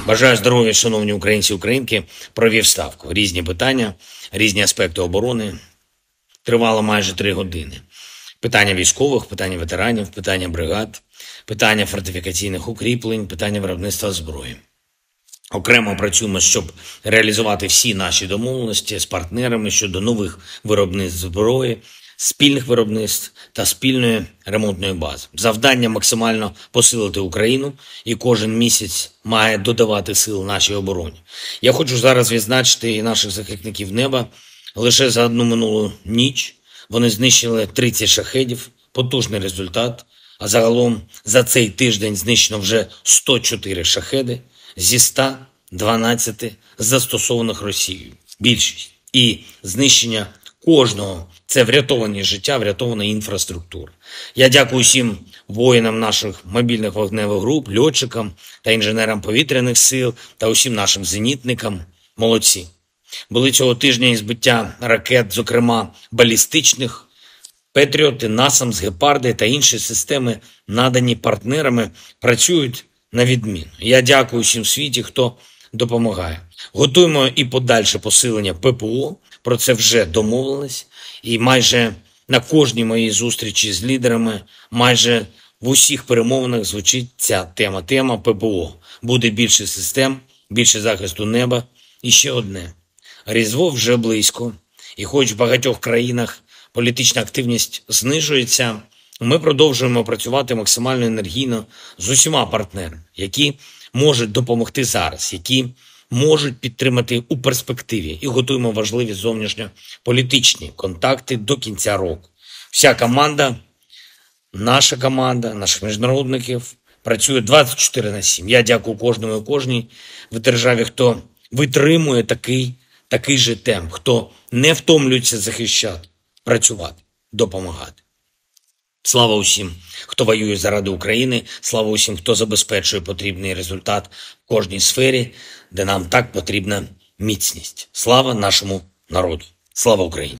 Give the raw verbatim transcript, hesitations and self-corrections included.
Бажаю здоров'я, шановні українці і українки. Провів ставку. Різні питання, різні аспекти оборони. Тривало майже три години. Питання військових, питання ветеранів, питання бригад, питання фортифікаційних укріплень, питання виробництва зброї. Окремо працюємо, щоб реалізувати всі наші домовленості з партнерами щодо нових виробництв зброї, спільних виробництв та спільної ремонтної бази. Завдання максимально посилити Україну, і кожен місяць має додавати сил нашій обороні. Я хочу зараз відзначити і наших захисників неба. Лише за одну минулу ніч вони знищили тридцять шахедів, потужний результат. А загалом за цей тиждень знищено вже сто чотири шахеди зі ста дванадцяти застосованих Росією. Більшість. І знищення кожного – це врятовані життя, врятована інфраструктура. Я дякую всім воїнам наших мобільних вогневих груп, льотчикам та інженерам повітряних сил та усім нашим зенітникам. Молодці. Були цього тижня і збиття ракет, зокрема балістичних, Петріоти, насамс, гепарди та інші системи, надані партнерами, працюють на відміну. Я дякую всім в світі, хто допомагає. Готуємо і подальше посилення ППО, про це вже домовились. І майже на кожній моїй зустрічі з лідерами, майже в усіх перемовинах звучить ця тема. Тема ППО. Буде більше систем, більше захисту неба. І ще одне. Різдво вже близько. І хоч в багатьох країнах політична активність знижується, ми продовжуємо працювати максимально енергійно з усіма партнерами, які можуть допомогти зараз, які можуть підтримати у перспективі, і готуємо важливі зовнішньополітичні контакти до кінця року. Вся команда, наша команда, наших міжнародників працює двадцять чотири на сім. Я дякую кожному і кожній в державі, хто витримує такий, такий же темп, хто не втомлюється захищати, працювати, допомагати. Слава усім, хто воює заради України, слава усім, хто забезпечує потрібний результат в кожній сфері, де нам так потрібна міцність. Слава нашому народу. Слава Україні!